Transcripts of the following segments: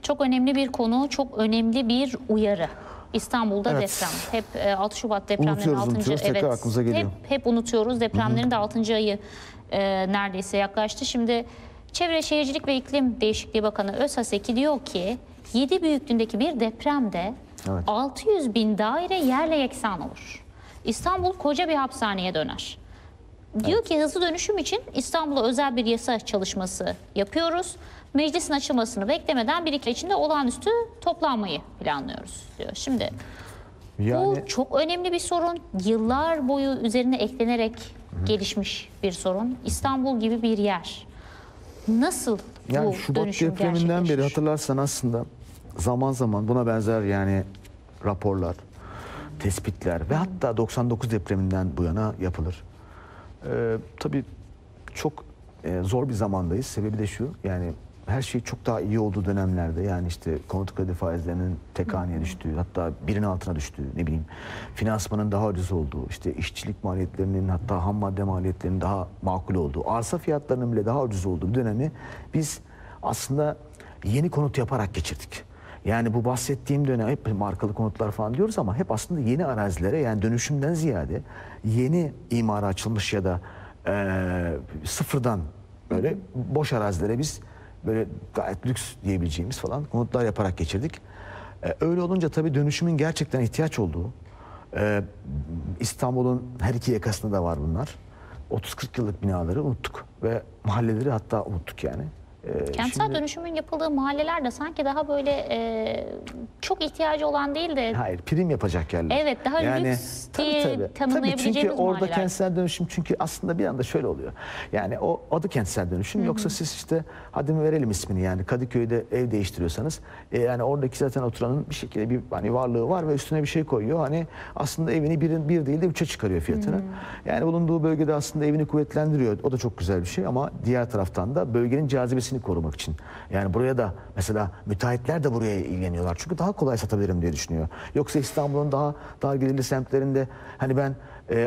Çok önemli bir konu, çok önemli bir uyarı. İstanbul'da Evet. deprem. Hep 6 Şubat depremlerinin Unutuyoruz, 6. tekrar aklımıza geliyor. Hep unutuyoruz. Depremlerin de 6. ayı neredeyse yaklaştı. Şimdi Çevre Şehircilik ve İklim Değişikliği Bakanı Özhaseki diyor ki 7 büyüklüğündeki bir depremde 600 bin daire yerle yeksan olur. İstanbul koca bir hapishaneye döner. Diyor ki hızlı dönüşüm için İstanbul'a özel bir yasa çalışması yapıyoruz. Meclisin açılmasını beklemeden bir iki ay içinde olağanüstü toplanmayı planlıyoruz diyor. Şimdi bu çok önemli bir sorun. Yıllar boyu üzerine eklenerek gelişmiş bir sorun. İstanbul gibi bir yer. Nasıl yani bu Şubat dönüşüm depreminden beri gerçekleşir? hatırlarsan aslında zaman zaman buna benzer yani raporlar, tespitler ve hatta 99 depreminden bu yana yapılır. Tabii çok zor bir zamandayız. Sebebi de şu, yani her şey çok daha iyi olduğu dönemlerde, yani işte konut kredi faizlerinin tek haneye düştüğü, hatta birinin altına düştüğü, ne bileyim finansmanın daha ucuz olduğu, işte işçilik maliyetlerinin, hatta ham madde maliyetlerinin daha makul olduğu, arsa fiyatlarının bile daha ucuz olduğu bir dönemi biz aslında yeni konut yaparak geçirdik. Yani bu bahsettiğim dönem hep markalı konutlar falan diyoruz ama hep aslında yeni arazilere, yani dönüşümden ziyade yeni imara açılmış ya da sıfırdan böyle boş arazilere biz böyle gayet lüks diyebileceğimiz falan konutlar yaparak geçirdik. Öyle olunca tabii dönüşümün gerçekten ihtiyaç olduğu, İstanbul'un her iki yakasında da var bunlar. 30-40 yıllık binaları unuttuk ve mahalleleri hatta unuttuk yani. Kentsel dönüşümün yapıldığı mahalleler de sanki daha böyle çok ihtiyacı olan değil de... Hayır, prim yapacak yerler. Evet, daha lüks diye tanımlayabileceğimiz çünkü orada mahalleler. kentsel dönüşüm, çünkü aslında bir anda şöyle oluyor. Yani o adı kentsel dönüşüm, yoksa siz işte hadi mi verelim ismini, yani Kadıköy'de ev değiştiriyorsanız yani oradaki zaten oturanın bir şekilde bir hani varlığı var ve üstüne bir şey koyuyor. Hani aslında evini bir değil de 3'e çıkarıyor fiyatını. Yani bulunduğu bölgede aslında evini kuvvetlendiriyor. O da çok güzel bir şey ama diğer taraftan da bölgenin cazibesini korumak için. Yani buraya da mesela müteahhitler de buraya ilgileniyorlar. Çünkü daha kolay satabilirim diye düşünüyor. Yoksa İstanbul'un daha dar gelirli semtlerinde hani ben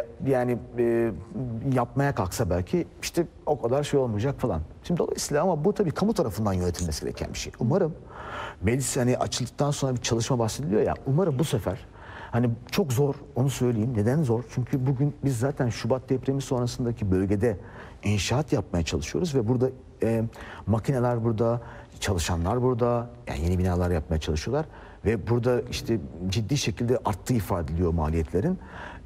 yapmaya kalksa belki işte o kadar şey olmayacak falan. Şimdi dolayısıyla ama bu tabii kamu tarafından yönetilmesi gereken bir şey. Umarım meclis hani açıldıktan sonra bir çalışma bahsediliyor ya. Umarım bu sefer hani çok zor, onu söyleyeyim. Neden zor? Çünkü bugün biz zaten Şubat depremi sonrasındaki bölgede inşaat yapmaya çalışıyoruz ve burada makineler burada, çalışanlar burada, yani yeni binalar yapmaya çalışıyorlar ve burada işte ciddi şekilde arttığı ifade ediliyor maliyetlerin.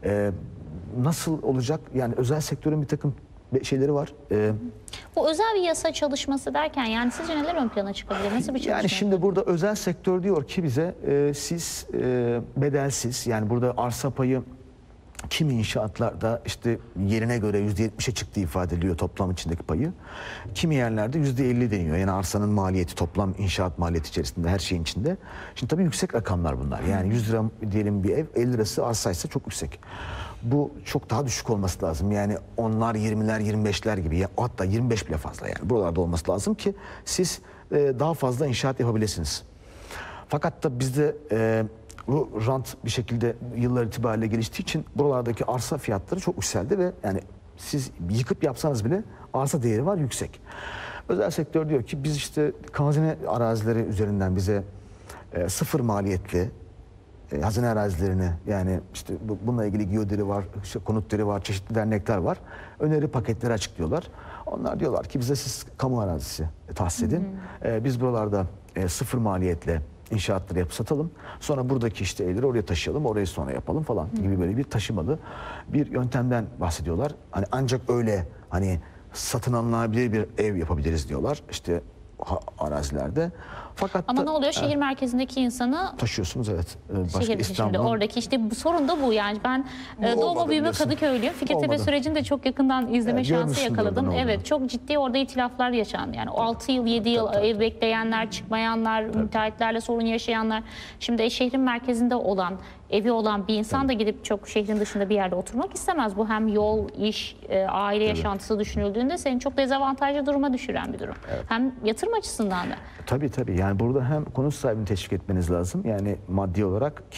Nasıl olacak? Yani özel sektörün bir takım şeyleri var. Bu özel bir yasa çalışması derken yani sizce neler ön plana çıkabilir? Nasıl bir çalışma? Yani şimdi burada özel sektör diyor ki bize siz bedelsiz, yani burada arsa payı kimi inşaatlarda işte yerine göre %70'e çıktığı ifade ediliyor toplam içindeki payı. Kimi yerlerde %50 deniyor. Yani arsanın maliyeti, toplam inşaat maliyeti içerisinde, her şeyin içinde. Şimdi tabii yüksek rakamlar bunlar. Yani 100 lira diyelim bir ev, 50 lirası arsaysa çok yüksek. Bu çok daha düşük olması lazım. Yani onlar 20'ler, 25'ler gibi, ya hatta 25 bile fazla, yani buralarda olması lazım ki siz daha fazla inşaat yapabilirsiniz. Fakat da bizde bu rant bir şekilde yıllar itibariyle geliştiği için buralardaki arsa fiyatları çok yükseldi ve yani siz yıkıp yapsanız bile arsa değeri var, yüksek. Özel sektör diyor ki biz işte hazine arazileri üzerinden bize sıfır maliyetli hazine arazilerini, yani işte bununla ilgili GİOD'leri var, işte konutları var, çeşitli dernekler var. Öneri paketleri açıklıyorlar. Onlar diyorlar ki bize siz kamu arazisi tahsis edin. Biz buralarda sıfır maliyetle inşaatları yapıp satalım. Sonra buradaki işte evleri oraya taşıyalım, orayı sonra yapalım falan gibi böyle bir taşımalı bir yöntemden bahsediyorlar. Hani ancak öyle hani satın alınabilir bir ev yapabiliriz diyorlar işte arazilerde. Fakat ama ne oluyor? Şehir merkezindeki insanı taşıyorsunuz, evet. Şehir dışı şimdi oradaki işte bu sorun da bu yani. Ben doğma büyüme Kadıköylüyüm. Fikirtepe sürecini de çok yakından izleme şansı yakaladım. Evet, çok ciddi orada itilaflar yaşandı. Yani 6 yıl 7 yıl ev bekleyenler, çıkmayanlar, müteahhitlerle sorun yaşayanlar. Şimdi şehrin merkezinde olan, evi olan bir insan da gidip çok şehrin dışında bir yerde oturmak istemez. Bu hem yol, iş, aile yaşantısı düşünüldüğünde seni çok dezavantajlı duruma düşüren bir durum. Hem yatırım açısından da. Tabii tabii, yani burada hem konut sahibini teşvik etmeniz lazım, yani maddi olarak ki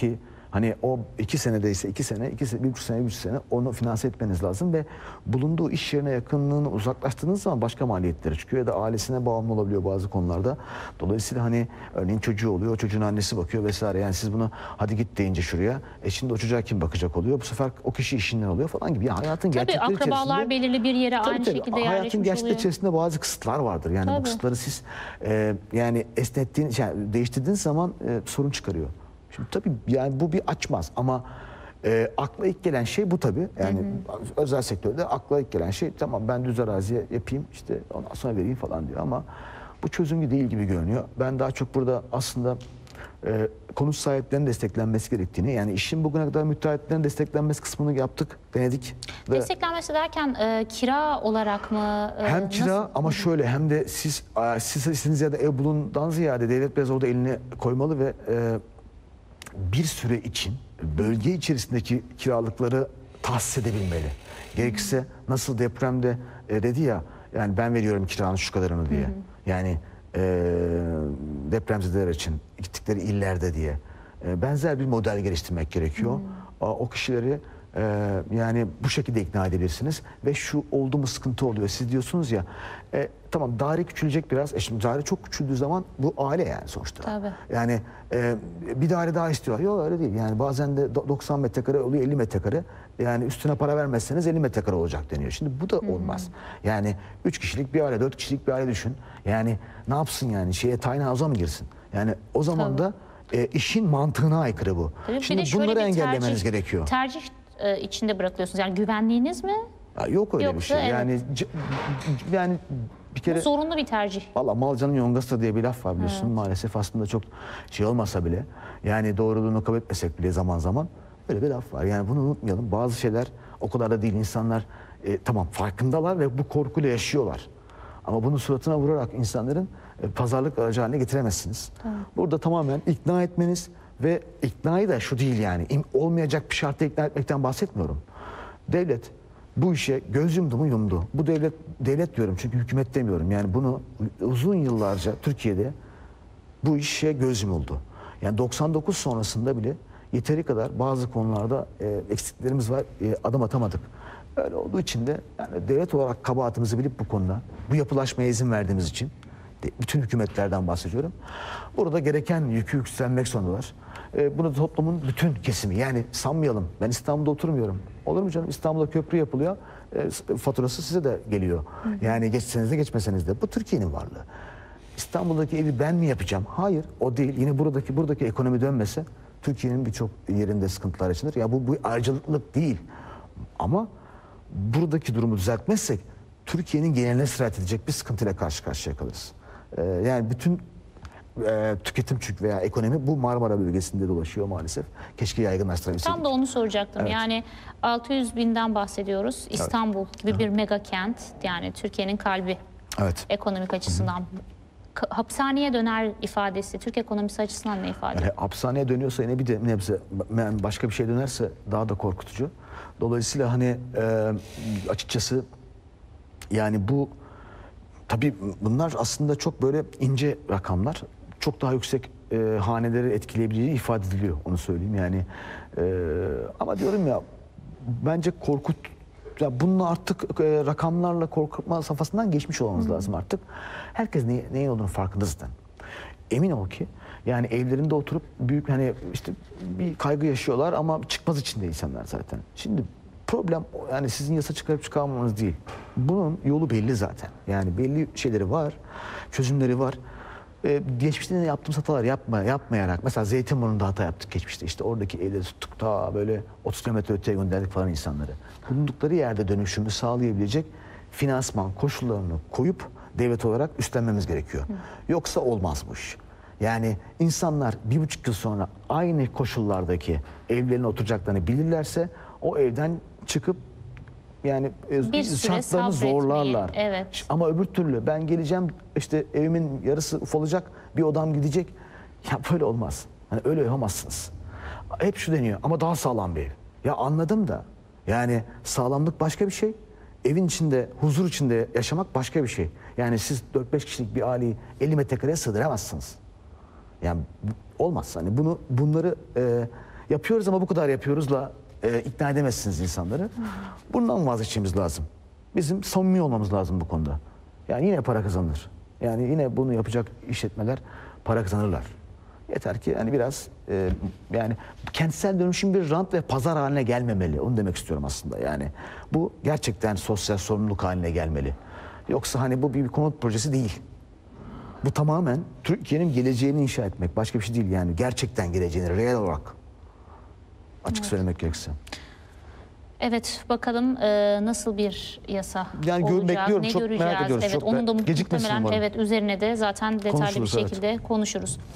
Hani o 2 senedeyse 2 sene, 1,5 sene, 1,5 sene onu finanse etmeniz lazım ve bulunduğu iş yerine yakınlığını uzaklaştığınız zaman başka maliyetleri çıkıyor ya da ailesine bağımlı olabiliyor bazı konularda. Dolayısıyla hani örneğin çocuğu oluyor, o çocuğun annesi bakıyor vesaire. Yani siz bunu hadi git deyince şuraya, şimdi o çocuğa kim bakacak oluyor? Bu sefer o kişi işinden oluyor falan gibi. Yani hayatın gerçekleri içerisinde. Tabii akrabalar belirli bir yere aynı şekilde hayatın yerleşmiş gerçekleri oluyor. içerisinde bazı kısıtlar vardır. Yani bu kısıtları siz yani esnettiğiniz, yani değiştirdiğiniz zaman sorun çıkarıyor. Şimdi tabii yani bu bir açmaz ama akla ilk gelen şey bu tabii. Yani özel sektörde akla ilk gelen şey tamam ben düz araziye yapayım işte ondan sonra vereyim falan diyor ama bu çözüm değil gibi görünüyor. Ben daha çok burada aslında konut sahiplerinin desteklenmesi gerektiğini, yani işin bugüne kadar müteahhitlerin desteklenmesi kısmını yaptık, denedik. Desteklenmesi derken kira olarak mı? Hem kira nasıl? ama şöyle hem de siz istediğiniz yerde ev bulundan ziyade devlet biraz orada elini koymalı ve bir süre için bölge içerisindeki kiralıkları tahsis edebilmeli. Gerekirse nasıl depremde dedi ya, yani ben veriyorum kiranın şu kadarını diye. Yani depremzedeler için gittikleri illerde diye. Benzer bir model geliştirmek gerekiyor. O kişileri yani bu şekilde ikna edebilirsiniz ve şu oldu mu sıkıntı oluyor. Siz diyorsunuz ya tamam daire küçülecek biraz. Şimdi daire çok küçüldüğü zaman bu aile yani sonuçta. Tabii. Yani bir daire daha istiyor. Yok öyle değil. Yani bazen de 90 metrekare oluyor 50 metrekare. Yani üstüne para vermezseniz 50 metrekare olacak deniyor. Şimdi bu da olmaz. Yani 3 kişilik bir aile, 4 kişilik bir aile düşün. Yani ne yapsın yani? Tiny house'a mı girsin? Yani o zaman da işin mantığına aykırı bu. Tabii, şimdi bir de şöyle bunları bir engellemeniz gerekiyor. Tercih içinde bırakıyorsunuz. Yani güvenliğiniz mi? Ya yok öyle Yoksa bir şey. evet. Yani bir kere Bu zorunlu bir tercih. valla malcanın yongası diye bir laf var biliyorsun. Maalesef aslında çok şey olmasa bile, yani doğruluğunu kabul etmesek bile zaman zaman böyle bir laf var. Yani bunu unutmayalım. Bazı şeyler o kadar da değil. İnsanlar tamam farkındalar ve bu korkuyla yaşıyorlar. Ama bunu suratına vurarak insanların pazarlık aracı haline getiremezsiniz. Burada tamamen ikna etmeniz ve iknayı da şu değil yani olmayacak bir şartla ikna etmekten bahsetmiyorum. Devlet bu işe göz yumdu mu yumdu. Bu devlet diyorum çünkü hükümet demiyorum. Yani bunu uzun yıllarca Türkiye'de bu işe göz yumuldu. Yani 99 sonrasında bile yeteri kadar bazı konularda eksiklerimiz var, adım atamadık. Öyle olduğu için de yani devlet olarak kabahatimizi bilip bu konuda bu yapılaşmaya izin verdiğimiz için bütün hükümetlerden bahsediyorum. Burada gereken yükü yükselmek zorundalar. Bunu da toplumun bütün kesimi, yani sanmayalım ben İstanbul'da oturmuyorum. Olur mu canım? İstanbul'da köprü yapılıyor. Faturası size de geliyor. Yani geçseniz de geçmeseniz de. Bu Türkiye'nin varlığı. İstanbul'daki evi ben mi yapacağım? Hayır, o değil. Yine buradaki ekonomi dönmese Türkiye'nin birçok yerinde sıkıntılar yaşanır. Ya bu ayrıcalıklık değil. Ama buradaki durumu düzeltmezsek Türkiye'nin geneline sirayet edecek bir sıkıntıyla karşı karşıya kalırız. Yani bütün tüketim veya ekonomi bu Marmara bölgesinde dolaşıyor maalesef. Keşke yaygınlaştırabilseydik. Tam da onu soracaktım. Evet. Yani 600 binden bahsediyoruz. İstanbul gibi bir mega kent, yani Türkiye'nin kalbi Evet. ekonomik açısından. Hapishaneye döner ifadesi Türk ekonomisi açısından ne ifade ediyor? Yani hapishaneye dönüyorsa yine bir de nebze yani başka bir şey dönerse daha da korkutucu. Dolayısıyla hani açıkçası yani bu tabii bunlar aslında çok böyle ince rakamlar. Çok daha yüksek haneleri etkileyebileceği ifade ediliyor, onu söyleyeyim yani. Ama diyorum ya bence ya bunun artık rakamlarla korkutma safhasından geçmiş olmamız lazım artık. Herkes neyin olduğunu farkında zaten. Emin ol ki yani evlerinde oturup büyük hani işte bir kaygı yaşıyorlar ama çıkmaz içinde insanlar zaten. Şimdi problem yani sizin yasa çıkarıp çıkarmamanız değil. Bunun yolu belli zaten. Yani belli şeyleri var, çözümleri var. Geçmişte de yaptığımız hatalar yapmayarak, mesela Zeytinburnu'nda hata yaptık geçmişte, işte oradaki evleri tuttuk ta böyle 30 kilometre öteye gönderdik falan insanları. Bulundukları yerde dönüşümü sağlayabilecek finansman koşullarını koyup devlet olarak üstlenmemiz gerekiyor. Yoksa olmaz bu iş. Yani insanlar 1,5 yıl sonra aynı koşullardaki evlerine oturacaklarını bilirlerse o evden çıkıp yani Bir süre şartlarını sabretmeyi, zorlarlar. evet. Ama öbür türlü ben geleceğim işte evimin yarısı ufalacak, bir odam gidecek. Ya böyle olmaz. Hani öyle yapamazsınız. Hep şu deniyor ama daha sağlam bir ev. Ya anladım da yani sağlamlık başka bir şey. Evin içinde, huzur içinde yaşamak başka bir şey. Yani siz 4-5 kişilik bir aileyi 50 metrekareye sığdıramazsınız. Yani olmaz. Hani bunları yapıyoruz ama bu kadar yapıyoruzla ikna edemezsiniz insanları. Bundan vazgeçmemiz lazım. Bizim samimi olmamız lazım bu konuda. Yani yine para kazanılır. Yani yine bunu yapacak işletmeler para kazanırlar. Yeter ki hani biraz yani kentsel dönüşüm bir rant ve pazar haline gelmemeli. Onu demek istiyorum aslında. Yani bu gerçekten sosyal sorumluluk haline gelmeli. Yoksa hani bu bir konut projesi değil. Bu tamamen Türkiye'nin geleceğini inşa etmek. Başka bir şey değil yani. Gerçekten geleceğini, reel olarak. Açık söylemek gerekirse. Evet, bakalım nasıl bir yasa Yani olacak, bekliyorum, ne çok merak göreceğiz. ediyoruz. Evet, Çok onun da gecikmesin muhtemelen umarım. üzerine de zaten detaylı bir Konuşuruz, evet. şekilde konuşuruz.